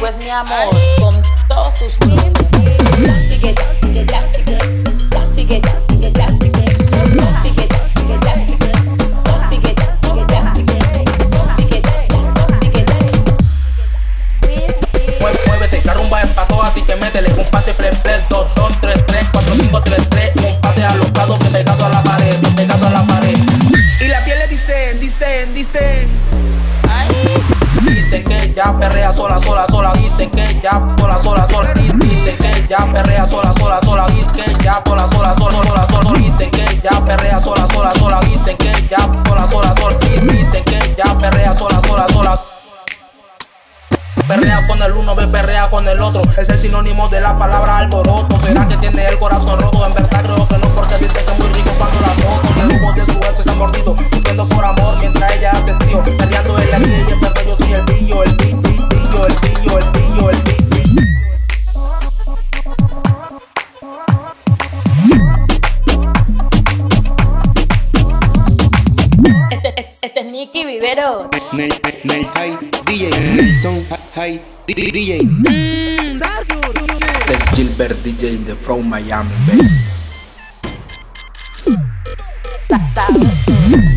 Pues mi amor, con todos sus Muévete, la rumba es pa' todas, así que métele un pase play, 2, 2, 3, 3, 4, 5, 3, 3. Un pase a los lados, bien pegado a la pared, bien pegado a la pared. Y la piel le dicen. Dicen que ella perrea sola. Dicen que ella sola. Dicen que ella perrea sola. Dicen que ella sola. Dicen que ella perrea sola. Dicen que ella sola. Dicen que ella perrea sola. Perrea con el uno, ve perrea con el otro. Es el sinónimo de la palabra alboroto. ¿Será que tiene el corazón roto? En verdad creo que no, porque dice que es muy rico cuando la foto. El humo de su ex está mordido, sufriendo por amor mientras ella hace trío. Perreando en la guía y en verdad yo soy el pillo. El pillo. Este es Nicky Vivero. Nice high, DJ, Nelson high, DJ. Este es Gilbert DJ de From Miami, baby. Sabes.